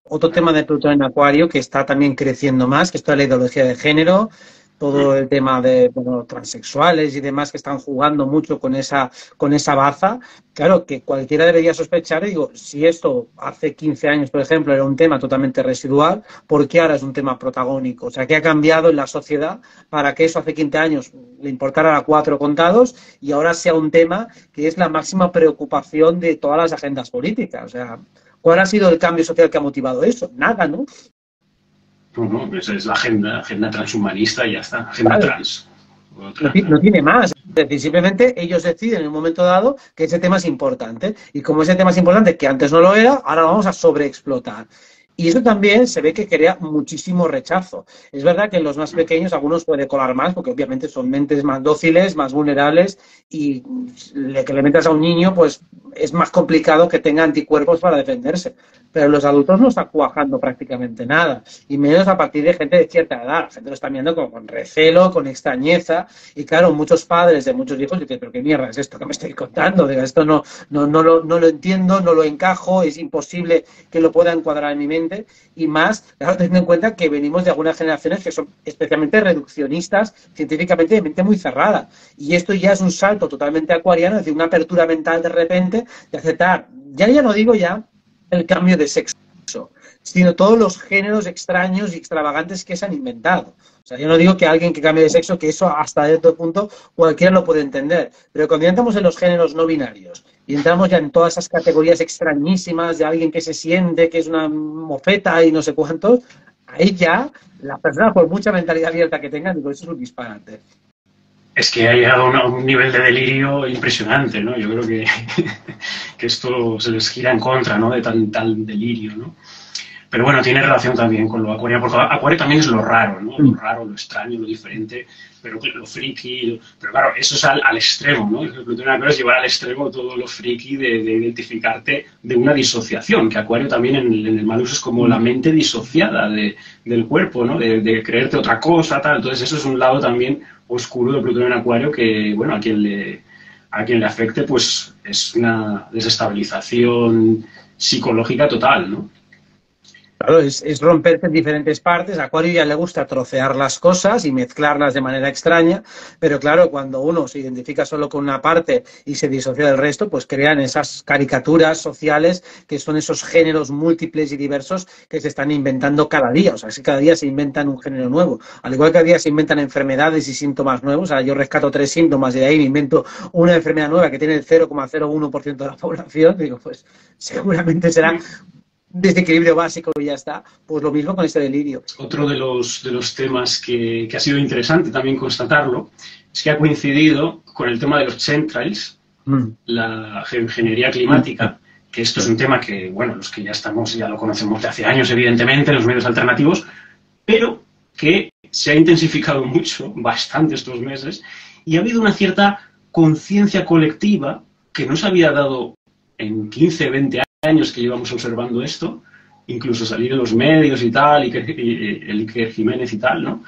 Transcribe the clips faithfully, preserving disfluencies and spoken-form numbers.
otro tema de Plutón en Acuario que está también creciendo más, que es toda la ideología de género, todo el tema de bueno, transexuales y demás que están jugando mucho con esa, con esa baza. Claro, que cualquiera debería sospechar, y digo, si esto hace quince años, por ejemplo, era un tema totalmente residual, ¿por qué ahora es un tema protagónico? O sea, ¿qué ha cambiado en la sociedad para que eso hace quince años le importara a cuatro contados y ahora sea un tema que es la máxima preocupación de todas las agendas políticas? O sea, ¿cuál ha sido el cambio social que ha motivado eso? Nada, ¿no? No, no, esa es la agenda, agenda transhumanista y ya está, agenda Claro. trans. No, no tiene más. Es decir, simplemente ellos deciden en un momento dado que ese tema es importante. Y como ese tema es importante, que antes no lo era, ahora lo vamos a sobreexplotar. Y eso también se ve que crea muchísimo rechazo. Es verdad que en los más pequeños algunos puede colar más, porque obviamente son mentes más dóciles, más vulnerables, y le que le metas a un niño, pues es más complicado que tenga anticuerpos para defenderse. Pero los adultos no está cuajando prácticamente nada, y menos a partir de gente de cierta edad. La gente lo está mirando con, con recelo, con extrañeza, y claro, muchos padres de muchos hijos dicen, pero qué mierda es esto que me estoy contando, digo, esto no, no, no, lo, no lo entiendo, no lo encajo, es imposible que lo pueda encuadrar en mi mente, y más, claro, teniendo en cuenta que venimos de algunas generaciones que son especialmente reduccionistas, científicamente de mente muy cerrada, y esto ya es un salto totalmente acuariano, es decir, una apertura mental de repente, de aceptar, ya ya no digo ya el cambio de sexo, sino todos los géneros extraños y extravagantes que se han inventado. O sea, yo no digo que alguien que cambie de sexo, que eso hasta cierto punto cualquiera lo puede entender, pero cuando ya entramos en los géneros no binarios y entramos ya en todas esas categorías extrañísimas de alguien que se siente que es una mofeta y no sé cuántos, ahí ya la persona, por mucha mentalidad abierta que tenga, digo, eso es un disparate. Es que ha llegado a un nivel de delirio impresionante, ¿no? Yo creo que, que esto se les gira en contra, ¿no? De tal, tal delirio, ¿no? Pero bueno, tiene relación también con lo acuario, porque acuario también es lo raro, ¿no? Lo raro, lo extraño, lo diferente, pero lo friki. Pero claro, eso es al, al extremo, ¿no? El Plutón en Acuario es llevar al extremo todo lo friki de, de identificarte de una disociación, que Acuario también en, en el mal uso es como la mente disociada de, del cuerpo, ¿no? De, de creerte otra cosa, tal. Entonces eso es un lado también oscuro de Plutón en Acuario que, bueno, a quien le, a quien le afecte, pues es una desestabilización psicológica total, ¿no? Claro, es, es romperse en diferentes partes. A Acuario ya le gusta trocear las cosas y mezclarlas de manera extraña, pero claro, cuando uno se identifica solo con una parte y se disocia del resto, pues crean esas caricaturas sociales que son esos géneros múltiples y diversos que se están inventando cada día. O sea, que cada día se inventan un género nuevo. Al igual que cada día se inventan enfermedades y síntomas nuevos. O sea, yo rescato tres síntomas y de ahí me invento una enfermedad nueva que tiene el cero coma cero uno por ciento de la población. Digo, pues seguramente será desequilibrio básico y ya está. Pues lo mismo con este delirio. Otro de los, de los temas que, que ha sido interesante también constatarlo es que ha coincidido con el tema de los chemtrails, mm. la ingeniería climática, que esto es un tema que, bueno, los que ya estamos, ya lo conocemos de hace años, evidentemente, en los medios alternativos, pero que se ha intensificado mucho, bastante estos meses, y ha habido una cierta conciencia colectiva que no se había dado en quince, veinte años años que llevamos observando esto, incluso salir en los medios y tal, y, que, y el Iker Jiménez y tal, ¿no?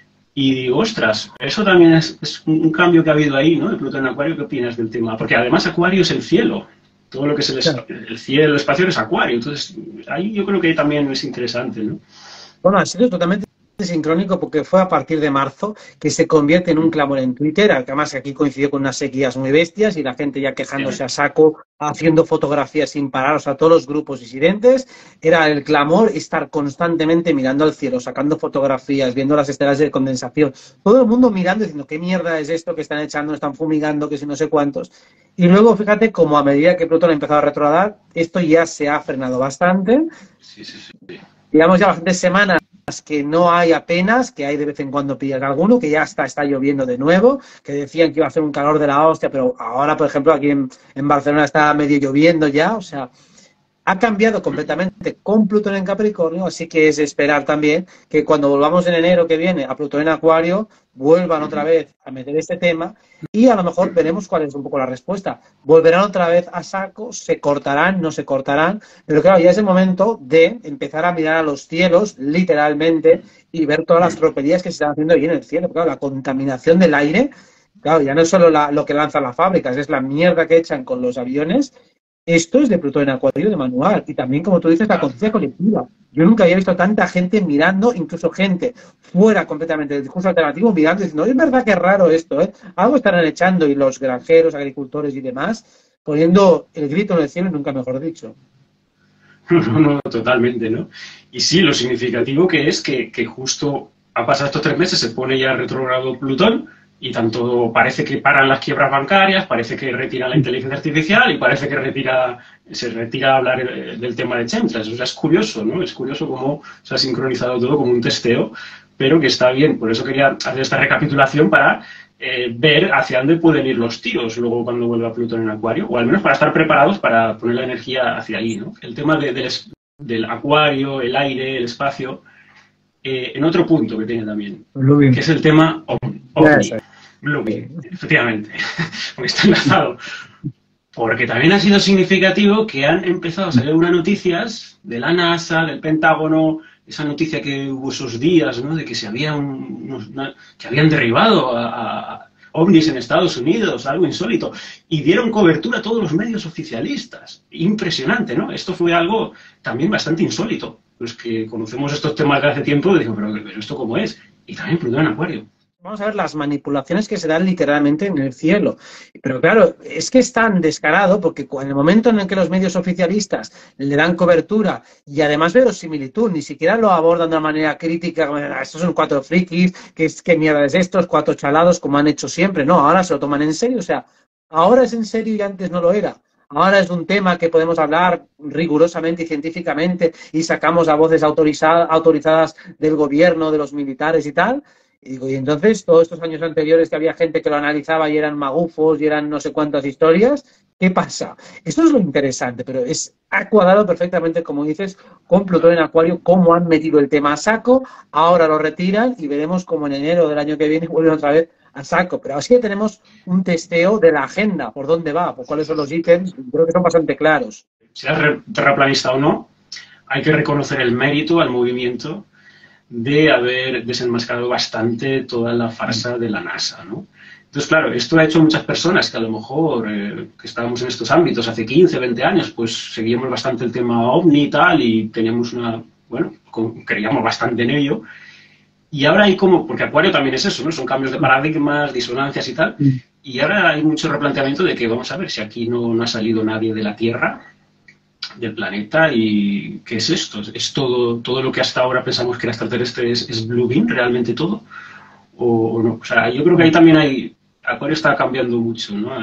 Y digo, ostras, eso también es, es un cambio que ha habido ahí, ¿no? De Plutón en Acuario, ¿qué opinas del tema? Porque además Acuario es el cielo, todo lo que es el, claro. el cielo, el espacio es Acuario, entonces ahí yo creo que también es interesante, ¿no? Bueno, ha sido totalmente sincrónico porque fue a partir de marzo que se convierte en un clamor en Twitter, además aquí coincidió con unas sequías muy bestias y la gente ya quejándose a saco, haciendo fotografías sin parar, o sea, todos los grupos disidentes, era el clamor estar constantemente mirando al cielo, sacando fotografías, viendo las estelas de condensación, todo el mundo mirando diciendo qué mierda es esto que están echando, están fumigando, que si no sé cuántos, y luego fíjate como a medida que Plutón ha empezado a retrogradar, esto ya se ha frenado bastante, sí, sí, sí. Digamos ya bastantes semanas que no hay apenas, que hay de vez en cuando pillan alguno, que ya está, está lloviendo de nuevo, que decían que iba a hacer un calor de la hostia, pero ahora, por ejemplo, aquí en, en Barcelona está medio lloviendo ya, o sea, ha cambiado completamente con Plutón en Capricornio, así que es esperar también que cuando volvamos en enero que viene a Plutón en Acuario, vuelvan otra vez a meter este tema y a lo mejor veremos cuál es un poco la respuesta. Volverán otra vez a saco, se cortarán, no se cortarán, pero claro, ya es el momento de empezar a mirar a los cielos, literalmente, y ver todas las tropelías que se están haciendo ahí en el cielo. Claro, la contaminación del aire, claro, ya no es solo la, lo que lanzan las fábricas, es la mierda que echan con los aviones. Esto es de Plutón en Acuario de manual. Y también, como tú dices, la conciencia colectiva. Yo nunca había visto tanta gente mirando, incluso gente fuera completamente del discurso alternativo, mirando y diciendo, es verdad que es raro esto, ¿eh? Algo estarán echando, y los granjeros, agricultores y demás, poniendo el grito en el cielo, nunca mejor dicho. No, no, totalmente, ¿no? Y sí, lo significativo que es que, que justo ha pasado estos tres meses, se pone ya retrógrado Plutón, y tanto parece que paran las quiebras bancarias, parece que retira la inteligencia artificial y parece que retira, se retira a hablar del tema de chemtrails. O sea, es curioso, ¿no? Es curioso cómo se ha sincronizado todo como un testeo, pero que está bien. Por eso quería hacer esta recapitulación para eh, ver hacia dónde pueden ir los tiros luego cuando vuelva Plutón en Acuario, o al menos para estar preparados para poner la energía hacia ahí, ¿no? El tema de, de, del Acuario, el aire, el espacio, eh, en otro punto que tiene también, que es el tema OVNI. Blooming, efectivamente, porque está enlazado. Porque también ha sido significativo que han empezado a salir unas noticias de la NASA, del Pentágono, esa noticia que hubo esos días, ¿no? De que se había un, unos, una, que habían derribado a, a ovnis en Estados Unidos, algo insólito, y dieron cobertura a todos los medios oficialistas. Impresionante, ¿no? Esto fue algo también bastante insólito. Los que conocemos estos temas de hace tiempo, digo, pero, pero ¿esto cómo es? Y también Plutón en Acuario. Vamos a ver las manipulaciones que se dan literalmente en el cielo. Pero claro, es que es tan descarado porque en el momento en el que los medios oficialistas le dan cobertura y además verosimilitud, ni siquiera lo abordan de una manera crítica, estos son cuatro frikis, ¿qué, qué mierda es estos? Cuatro chalados, como han hecho siempre. No, ahora se lo toman en serio. O sea, ahora es en serio y antes no lo era. Ahora es un tema que podemos hablar rigurosamente y científicamente y sacamos a voces autorizadas, autorizadas del gobierno, de los militares y tal. Y digo, y entonces, todos estos años anteriores que había gente que lo analizaba y eran magufos y eran no sé cuántas historias, ¿qué pasa? Esto es lo interesante, pero es, ha cuadrado perfectamente, como dices, con Plutón en Acuario, cómo han metido el tema a saco, ahora lo retiran y veremos cómo en enero del año que viene vuelven otra vez a saco. Pero así que tenemos un testeo de la agenda, por dónde va, por cuáles son los ítems, creo que son bastante claros. Sea terraplanista o no, hay que reconocer el mérito al movimiento de haber desenmascarado bastante toda la farsa de la NASA, ¿no? Entonces, claro, esto ha hecho muchas personas que a lo mejor, eh, que estábamos en estos ámbitos hace quince, veinte años, pues seguíamos bastante el tema OVNI y tal, y teníamos una, bueno, creíamos bastante en ello. Y ahora hay como, porque Acuario también es eso, ¿no? Son cambios de paradigmas, disonancias y tal, y ahora hay mucho replanteamiento de que, vamos a ver, si aquí no, no ha salido nadie de la Tierra, del planeta, y ¿qué es esto? ¿Es todo, todo lo que hasta ahora pensamos que era extraterrestre es, es Blue Beam, realmente todo? ¿O, o no? O sea, yo creo que ahí también hay, Acuario está cambiando mucho, ¿no?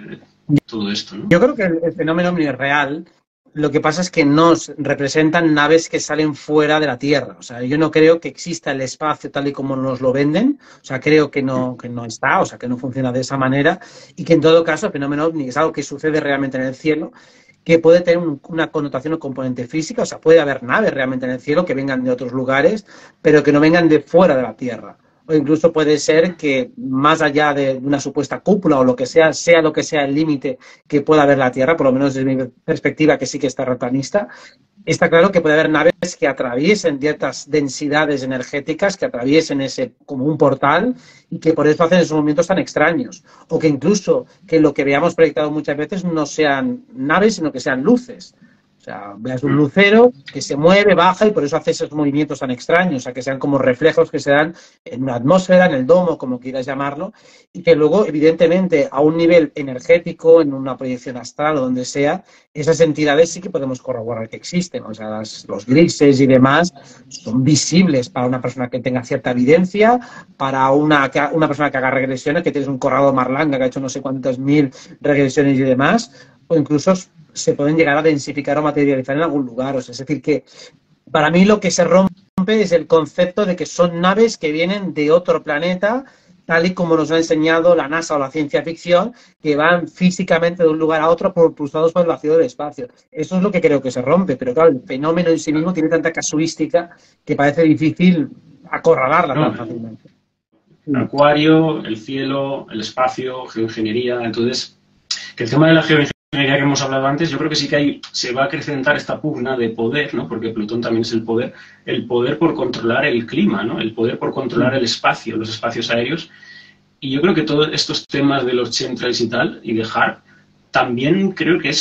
Todo esto, ¿no? Yo creo que el, el fenómeno OVNI es real. Lo que pasa es que nos representan naves que salen fuera de la Tierra. O sea, yo no creo que exista el espacio tal y como nos lo venden. O sea, creo que no, que no está, o sea, que no funciona de esa manera. Y que en todo caso el fenómeno OVNI es algo que sucede realmente en el cielo, que puede tener un, una connotación o componente física. O sea, puede haber naves realmente en el cielo que vengan de otros lugares, pero que no vengan de fuera de la Tierra. O incluso puede ser que más allá de una supuesta cúpula o lo que sea, sea lo que sea el límite que pueda haber la Tierra, por lo menos desde mi perspectiva, que sí que está terraplanista, está claro que puede haber naves que atraviesen ciertas densidades energéticas, que atraviesen ese como un portal y que por eso hacen esos movimientos tan extraños. O que incluso que lo que veamos proyectado muchas veces no sean naves, sino que sean luces. O sea, veas un lucero que se mueve, baja y por eso hace esos movimientos tan extraños, o sea, que sean como reflejos que se dan en una atmósfera, en el domo, como quieras llamarlo, y que luego, evidentemente, a un nivel energético, en una proyección astral o donde sea, esas entidades sí que podemos corroborar que existen. O sea, las, los grises y demás son visibles para una persona que tenga cierta evidencia, para una, una persona que haga regresiones, que tienes un Corrado Marlanga que ha hecho no sé cuántas mil regresiones y demás, o incluso se pueden llegar a densificar o materializar en algún lugar. O sea, es decir, que para mí lo que se rompe es el concepto de que son naves que vienen de otro planeta, tal y como nos ha enseñado la NASA o la ciencia ficción, que van físicamente de un lugar a otro propulsados por el vacío del espacio. Eso es lo que creo que se rompe, pero claro, el fenómeno en sí mismo tiene tanta casuística que parece difícil acorralarla no, tan fácilmente. El acuario, el cielo, el espacio, geoingeniería, entonces, que el tema de la geoingeniería que hemos hablado antes, yo creo que sí que hay, se va a acrecentar esta pugna de poder, ¿no? Porque Plutón también es el poder, el poder por controlar el clima, ¿no? El poder por controlar el espacio, los espacios aéreos. Y yo creo que todos estos temas de los chemtrails y tal, y de HAARP, también creo que es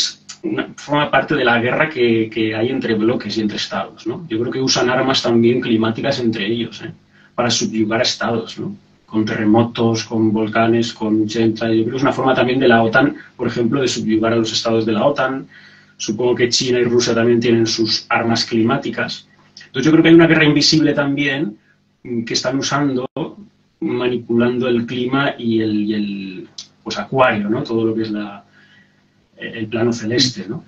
una, forma parte de la guerra que, que hay entre bloques y entre estados, ¿no? Yo creo que usan armas también climáticas entre ellos, ¿eh? Para subyugar a estados, ¿no? Con terremotos, con volcanes, con chemtrails. Yo creo que es una forma también de la OTAN, por ejemplo, de subyugar a los estados de la OTAN. Supongo que China y Rusia también tienen sus armas climáticas. Entonces yo creo que hay una guerra invisible también que están usando, manipulando el clima y el, y el pues, acuario, ¿no? Todo lo que es la, el plano celeste, ¿no?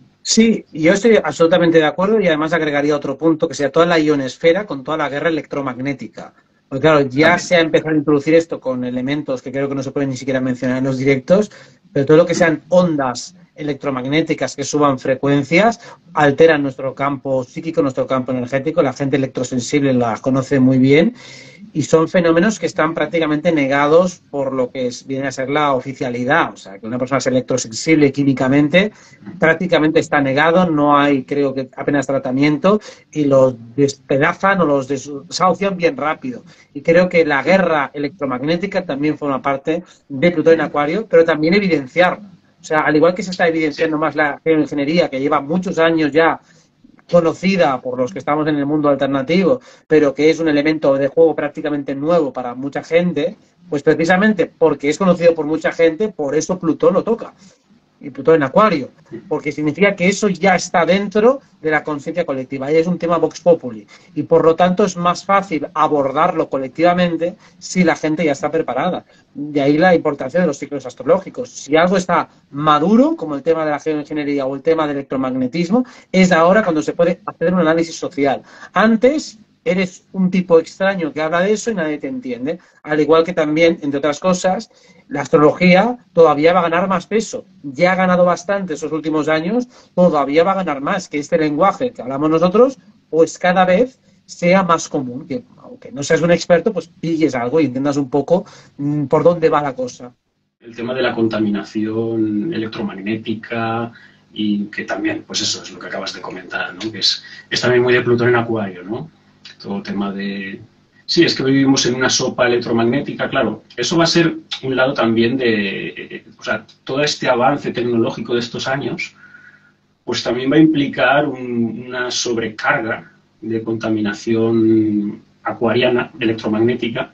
Sí, yo estoy absolutamente de acuerdo y además agregaría otro punto, que sería toda la ionosfera con toda la guerra electromagnética. Porque claro, ya se ha empezado a introducir esto con elementos que creo que no se pueden ni siquiera mencionar en los directos, pero todo lo que sean ondas electromagnéticas que suban frecuencias alteran nuestro campo psíquico, nuestro campo energético. La gente electrosensible las conoce muy bien y son fenómenos que están prácticamente negados por lo que es, viene a ser la oficialidad. O sea, que una persona es electrosensible químicamente prácticamente está negado, no hay, creo que apenas tratamiento y los despedazan o los desahucian bien rápido. Y creo que la guerra electromagnética también forma parte de Plutón en Acuario, pero también evidenciarla. O sea, al igual que se está evidenciando más la geoingeniería, que lleva muchos años ya conocida por los que estamos en el mundo alternativo, pero que es un elemento de juego prácticamente nuevo para mucha gente, pues precisamente porque es conocido por mucha gente, por eso Plutón lo toca. Y Plutón en Acuario, porque significa que eso ya está dentro de la conciencia colectiva. Y es un tema Vox Populi. Y por lo tanto es más fácil abordarlo colectivamente si la gente ya está preparada. De ahí la importancia de los ciclos astrológicos. Si algo está maduro, como el tema de la geoingeniería o el tema del electromagnetismo, es ahora cuando se puede hacer un análisis social. Antes eres un tipo extraño que habla de eso y nadie te entiende. Al igual que también, entre otras cosas, la astrología todavía va a ganar más peso. Ya ha ganado bastante esos últimos años, todavía va a ganar más, que este lenguaje que hablamos nosotros, pues cada vez sea más común. Que aunque no seas un experto, pues pilles algo y entiendas un poco mmm, por dónde va la cosa. El tema de la contaminación electromagnética y que también, pues eso es lo que acabas de comentar, ¿no? Que es, es también muy de Plutón en Acuario, ¿no? Todo el tema de... Sí, es que vivimos en una sopa electromagnética, claro. Eso va a ser un lado también de... Eh, o sea, todo este avance tecnológico de estos años, pues también va a implicar un, una sobrecarga de contaminación acuariana, electromagnética,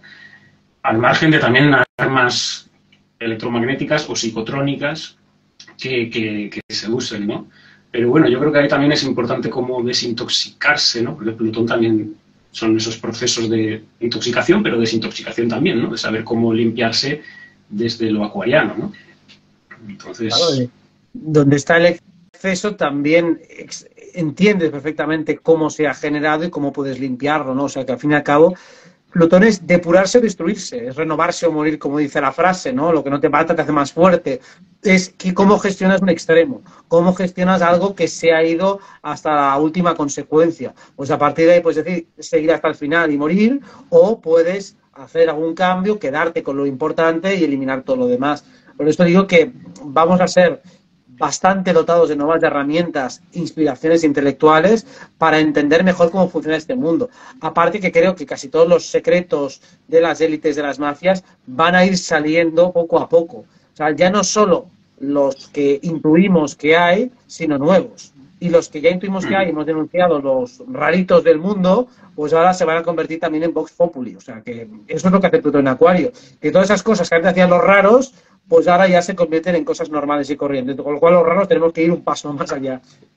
al margen de también armas electromagnéticas o psicotrónicas que, que, que se usen, ¿no? Pero bueno, yo creo que ahí también es importante cómo desintoxicarse, ¿no? Porque Plutón también son esos procesos de intoxicación, pero desintoxicación también, ¿no? De saber cómo limpiarse desde lo acuariano, ¿no? Entonces... Claro, donde está el exceso también entiendes perfectamente cómo se ha generado y cómo puedes limpiarlo, ¿no? O sea, que al fin y al cabo Plutón es depurarse o destruirse, es renovarse o morir, como dice la frase, ¿no? Lo que no te mata te hace más fuerte. Es que cómo gestionas un extremo, cómo gestionas algo que se ha ido hasta la última consecuencia. Pues a partir de ahí puedes decir, seguir hasta el final y morir, o puedes hacer algún cambio, quedarte con lo importante y eliminar todo lo demás. Por esto digo que vamos a ser bastante dotados de nuevas herramientas, inspiraciones intelectuales para entender mejor cómo funciona este mundo. Aparte que creo que casi todos los secretos de las élites de las mafias van a ir saliendo poco a poco. O sea, ya no solo los que intuimos que hay, sino nuevos. Y los que ya intuimos que hay, hemos denunciado los raritos del mundo, pues ahora se van a convertir también en Vox Populi. O sea, que eso es lo que hace Plutón en Acuario. Que todas esas cosas que antes hacían los raros, pues ahora ya se convierten en cosas normales y corrientes. Con lo cual los raros tenemos que ir un paso más allá.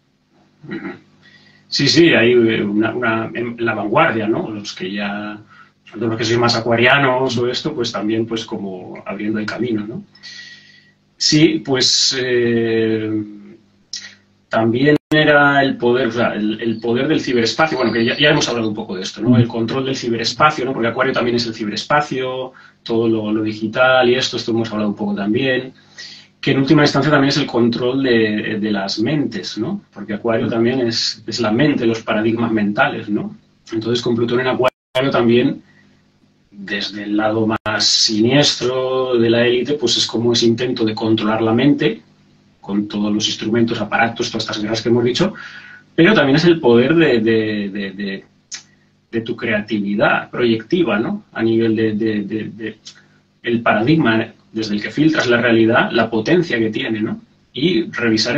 Sí, sí, hay una, una en la vanguardia, ¿no? Los que ya, los que son más acuarianos o esto, pues también pues como abriendo el camino, ¿no? Sí, pues eh, también era el poder, o sea, el, el poder del ciberespacio, bueno, que ya, ya hemos hablado un poco de esto, ¿no? El control del ciberespacio, ¿no? Porque Acuario también es el ciberespacio, todo lo, lo digital y esto, esto hemos hablado un poco también, que en última instancia también es el control de, de las mentes, ¿no? Porque Acuario también es, es la mente, los paradigmas mentales, ¿no? Entonces con Plutón en Acuario también, desde el lado más siniestro de la élite, pues es como ese intento de controlar la mente, con todos los instrumentos, aparatos, todas estas guerras que hemos dicho, pero también es el poder de, de, de, de, de tu creatividad proyectiva, ¿no? A nivel de, de, de, de el paradigma desde el que filtras la realidad, la potencia que tiene, ¿no? Y revisar en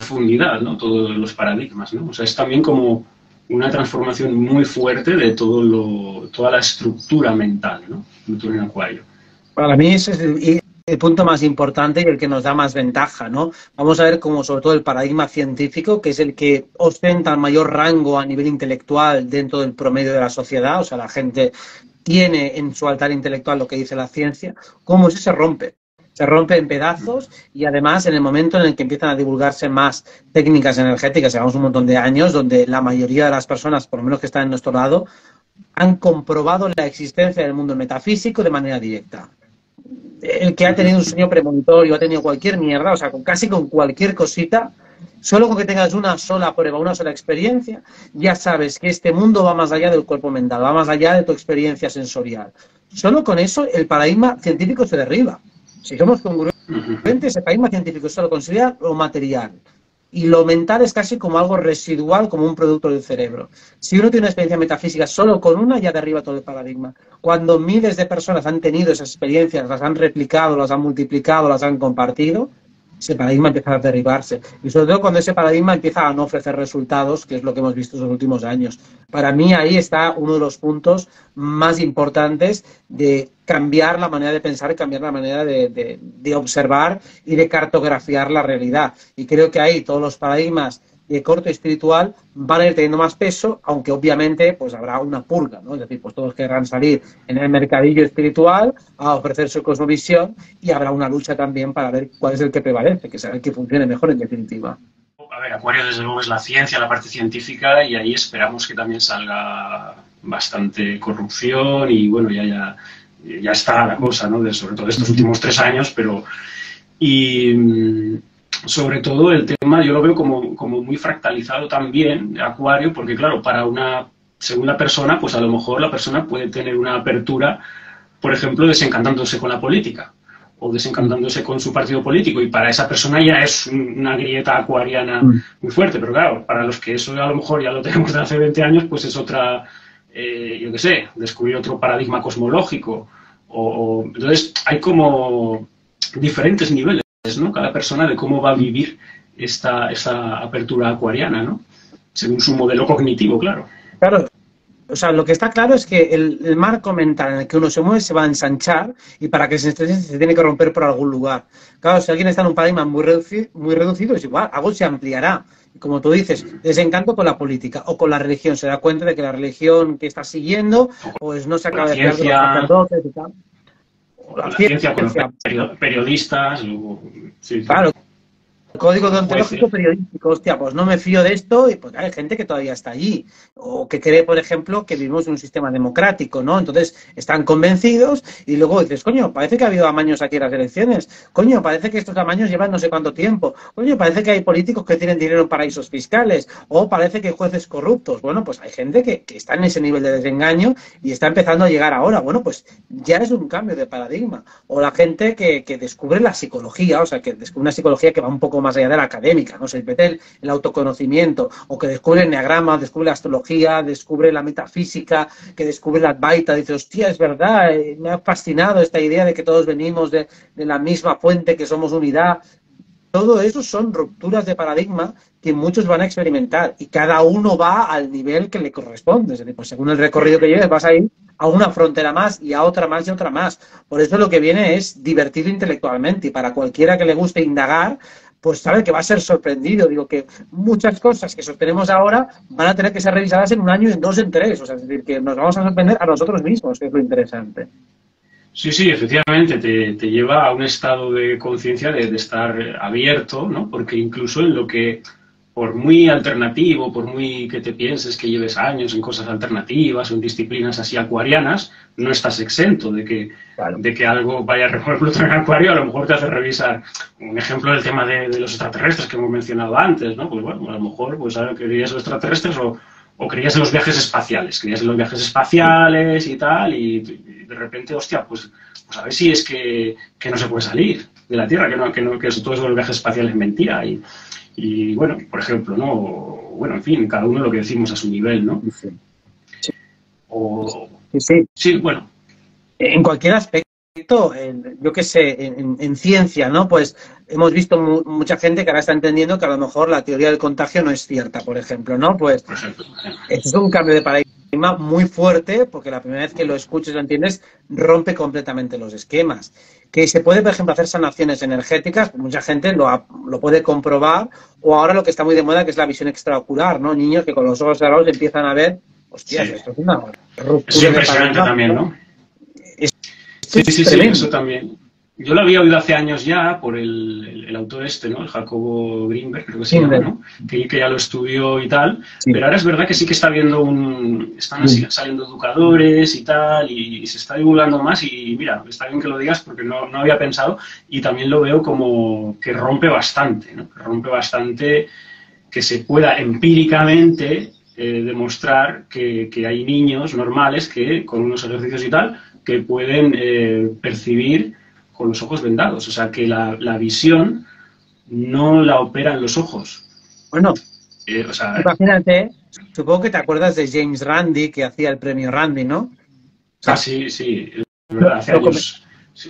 profundidad, ¿no? Todos los paradigmas, ¿no? O sea, es también como una transformación muy fuerte de todo lo, toda la estructura mental, ¿no? Plutón en Acuario. Para mí ese es el, el punto más importante y el que nos da más ventaja, ¿no? Vamos a ver cómo sobre todo el paradigma científico, que es el que ostenta el mayor rango a nivel intelectual dentro del promedio de la sociedad, o sea, la gente tiene en su altar intelectual lo que dice la ciencia, cómo ese se rompe. Se rompe en pedazos y además en el momento en el que empiezan a divulgarse más técnicas energéticas, llevamos un montón de años donde la mayoría de las personas, por lo menos que están en nuestro lado, han comprobado la existencia del mundo metafísico de manera directa. El que ha tenido un sueño premonitorio, ha tenido cualquier mierda, o sea, con, casi con cualquier cosita, solo con que tengas una sola prueba, una sola experiencia, ya sabes que este mundo va más allá del cuerpo mental, va más allá de tu experiencia sensorial. Solo con eso el paradigma científico se derriba. Si somos congruentes, el paradigma científico solo considera lo material. Y lo mental es casi como algo residual, como un producto del cerebro. Si uno tiene una experiencia metafísica solo con una, ya derriba todo el paradigma. Cuando miles de personas han tenido esas experiencias, las han replicado, las han multiplicado, las han compartido, ese paradigma empieza a derribarse. Y sobre todo cuando ese paradigma empieza a no ofrecer resultados, que es lo que hemos visto en los últimos años. Para mí ahí está uno de los puntos más importantes de cambiar la manera de pensar, cambiar la manera de, de, de observar y de cartografiar la realidad. Y creo que ahí todos los paradigmas de corte espiritual van a ir teniendo más peso, aunque obviamente pues habrá una purga, ¿no? Es decir, pues todos querrán salir en el mercadillo espiritual a ofrecer su cosmovisión y habrá una lucha también para ver cuál es el que prevalece, que sea el que funcione mejor en definitiva. A ver, Acuario desde luego es la ciencia, la parte científica, y ahí esperamos que también salga bastante corrupción y bueno, ya ya, ya está la cosa, ¿no? De, sobre todo estos últimos tres años, pero y sobre todo el tema yo lo veo como, como muy fractalizado también, Acuario, porque claro, para una segunda persona, pues a lo mejor la persona puede tener una apertura, por ejemplo, desencantándose con la política o desencantándose con su partido político, y para esa persona ya es una grieta acuariana muy fuerte, pero claro, para los que eso a lo mejor ya lo tenemos de hace veinte años, pues es otra, eh, yo qué sé, descubrir otro paradigma cosmológico, o, o entonces hay como diferentes niveles, ¿no? Cada persona de cómo va a vivir esta, esta apertura acuariana, ¿no? Según su modelo cognitivo, claro. Claro. O sea, lo que está claro es que el, el marco mental en el que uno se mueve se va a ensanchar y para que se estrese se tiene que romper por algún lugar. Claro, si alguien está en un paradigma muy reducido, muy reducido es igual, algo se ampliará. Y como tú dices, desencanto con la política o con la religión. Se da cuenta de que la religión que está siguiendo pues no se acaba de fiar de los sacerdotes y tal. O la, la ciencia, ciencia con los periodistas. O, sí, sí. Claro. Código deontológico periodístico, hostia, pues no me fío de esto y pues hay gente que todavía está allí o que cree, por ejemplo, que vivimos en un sistema democrático, ¿no? Entonces están convencidos y luego dices, coño, parece que ha habido amaños aquí en las elecciones, coño, parece que estos amaños llevan no sé cuánto tiempo, coño, parece que hay políticos que tienen dinero en paraísos fiscales o parece que hay jueces corruptos. Bueno, pues hay gente que, que está en ese nivel de desengaño y está empezando a llegar ahora. Bueno, pues ya es un cambio de paradigma. O la gente que, que descubre la psicología, o sea, que descubre una psicología que va un poco más allá de la académica, ¿no? Se mete el, el autoconocimiento, o que descubre el enneagrama, descubre la astrología, descubre la metafísica, que descubre la Advaita, dice, hostia, es verdad, eh, me ha fascinado esta idea de que todos venimos de, de la misma fuente, que somos unidad. Todo eso son rupturas de paradigma que muchos van a experimentar y cada uno va al nivel que le corresponde. Es decir, pues según el recorrido que lleves vas a ir a una frontera más y a otra más y a otra más. Por eso lo que viene es divertido intelectualmente y para cualquiera que le guste indagar, pues sabe que va a ser sorprendido. Digo que muchas cosas que sostenemos ahora van a tener que ser revisadas en un año y en dos, en tres. O sea, es decir, que nos vamos a sorprender a nosotros mismos, que es lo interesante. Sí, sí, efectivamente, te, te lleva a un estado de conciencia de, de estar abierto, ¿no? Porque incluso en lo que, por muy alternativo, por muy que te pienses que lleves años en cosas alternativas o en disciplinas así acuarianas, no estás exento de que, claro, de que algo vaya a recorrer Plutón en Acuario. A lo mejor te hace revisar un ejemplo del tema de, de los extraterrestres que hemos mencionado antes, ¿no? Pues bueno, a lo mejor pues ahora creías en los extraterrestres o, o creías en los viajes espaciales, creías en los viajes espaciales y tal, y, y de repente, hostia, pues, pues a ver si es que, que no se puede salir de la Tierra, que, no, que, no, que todo eso de los viajes espaciales es mentira. Y, Y bueno, por ejemplo, ¿no? O, bueno, en fin, cada uno lo que decimos a su nivel, ¿no? Sí. O, sí, sí. Sí, bueno. En cualquier aspecto. en, yo qué sé, en, en ciencia, ¿no? Pues hemos visto mu mucha gente que ahora está entendiendo que a lo mejor la teoría del contagio no es cierta, por ejemplo, ¿no? Pues es un cambio de paradigma muy fuerte, porque la primera vez que lo escuches y lo entiendes, rompe completamente los esquemas. Que se puede, por ejemplo, hacer sanaciones energéticas, pues mucha gente lo, ha, lo puede comprobar, o ahora lo que está muy de moda, que es la visión extraocular, ¿no? Niños que con los ojos cerrados empiezan a ver, hostias, sí. esto es una ruptura. Es impresionante también, ¿no? Es, sí, sí, sí, eso también. Yo lo había oído hace años ya por el, el, el autor este, ¿no? El Jacobo Greenberg, creo que se llama, ¿no? Que, que ya lo estudió y tal. Sí. Pero ahora es verdad que sí que está habiendo un... Están así, saliendo educadores y tal, y, y se está divulgando más. Y mira, está bien que lo digas porque no, no había pensado. Y también lo veo como que rompe bastante, ¿no? Que rompe bastante que se pueda empíricamente eh, demostrar que, que hay niños normales que, con unos ejercicios y tal, que pueden eh, percibir con los ojos vendados, o sea, que la, la visión no la operan los ojos. Bueno, eh, o sea, imagínate, supongo que te acuerdas de James Randi, que hacía el premio Randi, ¿no? O sea, ah, sí, sí, es verdad, hace lo, años... Sí.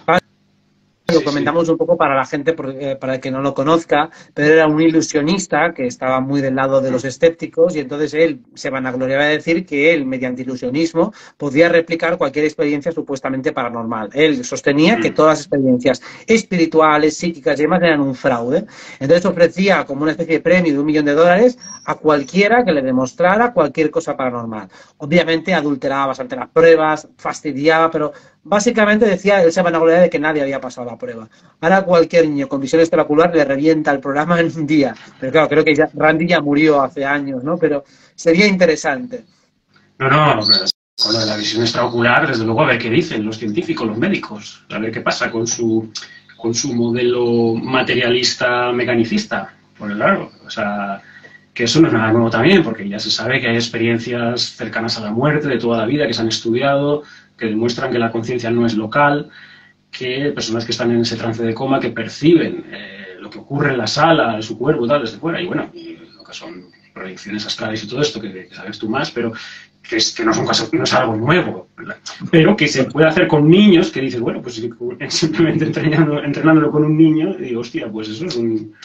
Lo comentamos un poco para la gente, para el que no lo conozca, pero era un ilusionista que estaba muy del lado de los escépticos y entonces él se vanagloriaba de decir que él, mediante ilusionismo, podía replicar cualquier experiencia supuestamente paranormal. Él sostenía que todas las experiencias espirituales, psíquicas y demás eran un fraude. Entonces ofrecía como una especie de premio de un millón de dólares a cualquiera que le demostrara cualquier cosa paranormal. Obviamente adulteraba bastante las pruebas, fastidiaba, pero básicamente decía, él se vanagloriaba de que nadie había pasado la prueba. Ahora cualquier niño con visión extraocular le revienta el programa en un día. Pero claro, creo que ya, Randi ya murió hace años, ¿no? Pero sería interesante. No, no, con lo de la visión extraocular, desde luego, a ver qué dicen los científicos, los médicos, a ver qué pasa con su, con su modelo materialista mecanicista. Porque claro, o sea, que eso no es nada nuevo también, porque ya se sabe que hay experiencias cercanas a la muerte de toda la vida que se han estudiado, que demuestran que la conciencia no es local, que personas que están en ese trance de coma que perciben eh, lo que ocurre en la sala, en su cuerpo, tal, desde fuera, y bueno, y lo que son proyecciones astrales y todo esto, que, que sabes tú más, pero que, es, que no, es un caso, no es algo nuevo, ¿verdad? Pero que se puede hacer con niños, que dices, bueno, pues simplemente entrenando, entrenándolo con un niño, y digo, hostia, pues eso es un,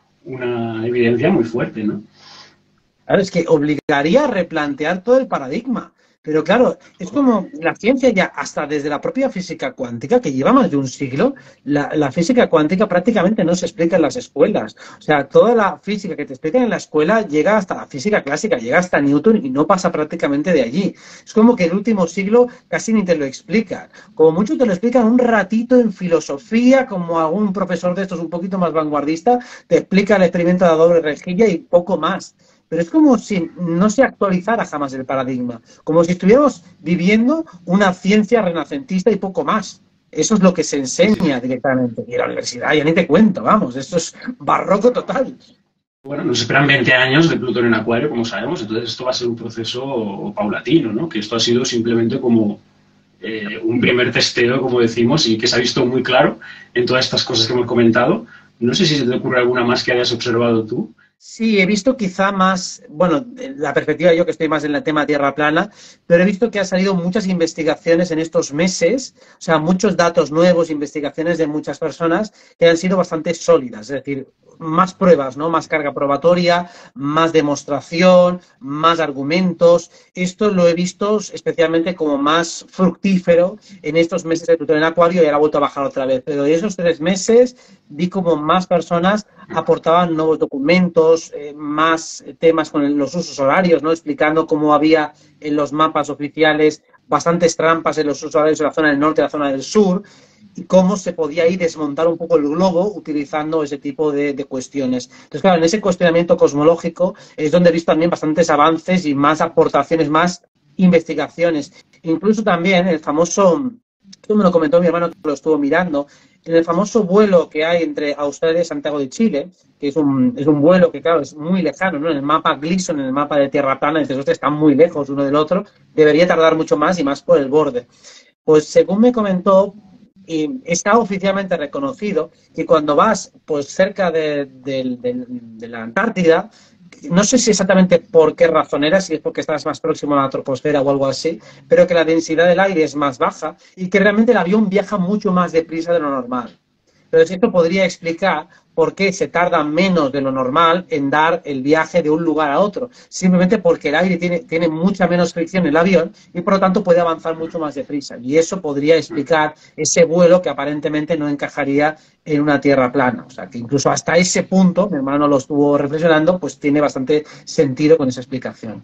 una evidencia muy fuerte, ¿no? Claro, es que obligaría a replantear todo el paradigma. Pero claro, es como la ciencia ya, hasta desde la propia física cuántica, que lleva más de un siglo, la, la física cuántica prácticamente no se explica en las escuelas. O sea, toda la física que te explican en la escuela llega hasta la física clásica, llega hasta Newton y no pasa prácticamente de allí. Es como que el último siglo casi ni te lo explican. Como mucho te lo explican un ratito en filosofía, como algún profesor de estos un poquito más vanguardista, te explica el experimento de la doble rejilla y poco más. Pero es como si no se actualizara jamás el paradigma, como si estuviéramos viviendo una ciencia renacentista y poco más. Eso es lo que se enseña directamente. Y en la universidad, ya ni te cuento, vamos, esto es barroco total. Bueno, nos esperan veinte años de Plutón en Acuario, como sabemos, entonces esto va a ser un proceso paulatino, ¿no? Que esto ha sido simplemente como eh, un primer testeo, como decimos, y que se ha visto muy claro en todas estas cosas que hemos comentado. No sé si se te ocurre alguna más que hayas observado tú. Sí, he visto quizá más, bueno, la perspectiva yo que estoy más en el tema Tierra plana, pero he visto que han salido muchas investigaciones en estos meses, o sea, muchos datos nuevos, investigaciones de muchas personas que han sido bastante sólidas, es decir, más pruebas, ¿no? Más carga probatoria, más demostración, más argumentos. Esto lo he visto especialmente como más fructífero en estos meses de Plutón en Acuario y ahora ha vuelto a bajar otra vez. Pero en esos tres meses vi como más personas aportaban nuevos documentos, eh, más temas con los usos horarios, ¿no? Explicando cómo había en los mapas oficiales bastantes trampas en los usos horarios de la zona del norte y la zona del sur, y cómo se podía ahí desmontar un poco el globo utilizando ese tipo de, de cuestiones. Entonces, claro, en ese cuestionamiento cosmológico es donde he visto también bastantes avances y más aportaciones, más investigaciones. Incluso también el famoso, esto me lo comentó mi hermano que lo estuvo mirando, en el famoso vuelo que hay entre Australia y Santiago de Chile, que es un, es un vuelo que, claro, es muy lejano, ¿no? En el mapa Gleason, en el mapa de Tierra plana, entre los dos están muy lejos uno del otro, debería tardar mucho más y más por el borde. Pues según me comentó, y está oficialmente reconocido que cuando vas pues cerca de, de, de, de la Antártida, no sé si exactamente por qué razón era, si es porque estás más próximo a la troposfera o algo así, pero que la densidad del aire es más baja y que realmente el avión viaja mucho más deprisa de lo normal. Entonces, esto podría explicar por qué se tarda menos de lo normal en dar el viaje de un lugar a otro. Simplemente porque el aire tiene, tiene mucha menos fricción en el avión y, por lo tanto, puede avanzar mucho más deprisa. Y eso podría explicar ese vuelo que aparentemente no encajaría en una tierra plana. O sea, que incluso hasta ese punto, mi hermano lo estuvo reflexionando, pues tiene bastante sentido con esa explicación.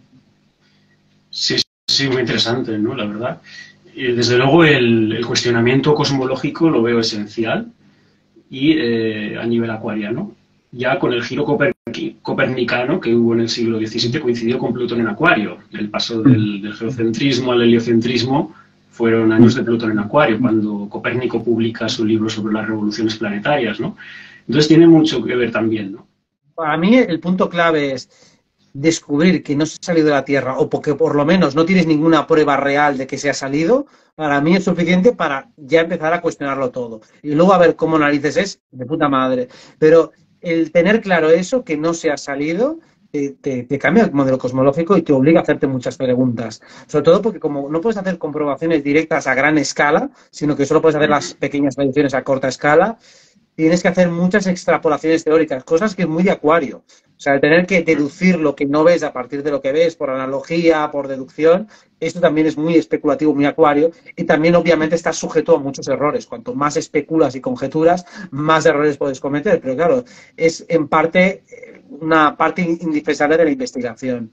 Sí, sí, muy interesante, ¿no? La verdad. Y desde luego, el, el cuestionamiento cosmológico lo veo esencial. Y eh, a nivel acuariano, ya con el giro copernicano que hubo en el siglo diecisiete coincidió con Plutón en Acuario. El paso del, del geocentrismo al heliocentrismo fueron años de Plutón en Acuario, cuando Copérnico publica su libro sobre las revoluciones planetarias, ¿no? Entonces tiene mucho que ver también, ¿no? Para mí el punto clave es descubrir que no se ha salido de la Tierra, o porque por lo menos no tienes ninguna prueba real de que se ha salido, para mí es suficiente para ya empezar a cuestionarlo todo. Y luego a ver cómo narices es, de puta madre. Pero el tener claro eso, que no se ha salido, te, te, te cambia el modelo cosmológico y te obliga a hacerte muchas preguntas. Sobre todo porque como no puedes hacer comprobaciones directas a gran escala, sino que solo puedes hacer las pequeñas mediciones a corta escala, tienes que hacer muchas extrapolaciones teóricas, cosas que es muy de Acuario. O sea, el tener que deducir lo que no ves a partir de lo que ves, por analogía, por deducción, esto también es muy especulativo, muy Acuario, y también obviamente está sujeto a muchos errores. Cuanto más especulas y conjeturas, más errores puedes cometer. Pero claro, es en parte una parte indispensable de la investigación.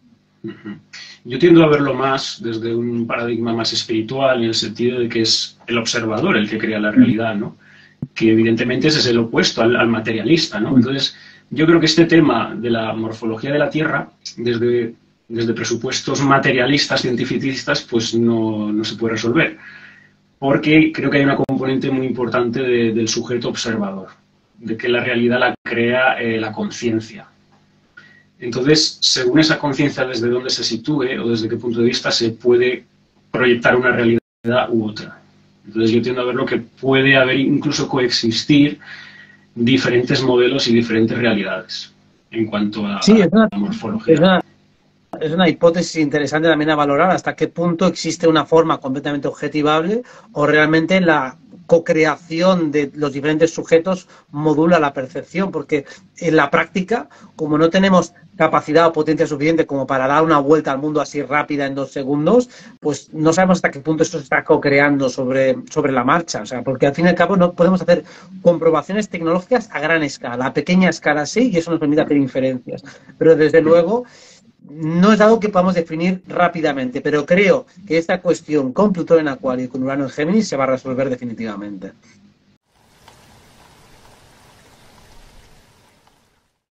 Yo tiendo a verlo más desde un paradigma más espiritual, en el sentido de que es el observador el que crea la realidad, ¿no? Que evidentemente ese es el opuesto al, al materialista, ¿no? Entonces, yo creo que este tema de la morfología de la Tierra, desde, desde presupuestos materialistas, cientificistas, pues no, no se puede resolver. Porque creo que hay una componente muy importante de, del sujeto observador, de que la realidad la crea eh, la conciencia. Entonces, según esa conciencia desde dónde se sitúe o desde qué punto de vista se puede proyectar una realidad u otra. Entonces yo tiendo a ver lo que puede haber incluso coexistir diferentes modelos y diferentes realidades en cuanto a, sí, es una, a morfología. Es una, es una hipótesis interesante también a valorar hasta qué punto existe una forma completamente objetivable o realmente la co-creación de los diferentes sujetos modula la percepción, porque en la práctica, como no tenemos capacidad o potencia suficiente como para dar una vuelta al mundo así rápida en dos segundos, pues no sabemos hasta qué punto esto se está co-creando sobre, sobre la marcha. O sea, porque al fin y al cabo no podemos hacer comprobaciones tecnológicas a gran escala, a pequeña escala sí, y eso nos permite hacer inferencias. Pero desde luego no es algo que podamos definir rápidamente, pero creo que esta cuestión con Plutón en Acuario y con Urano en Géminis se va a resolver definitivamente.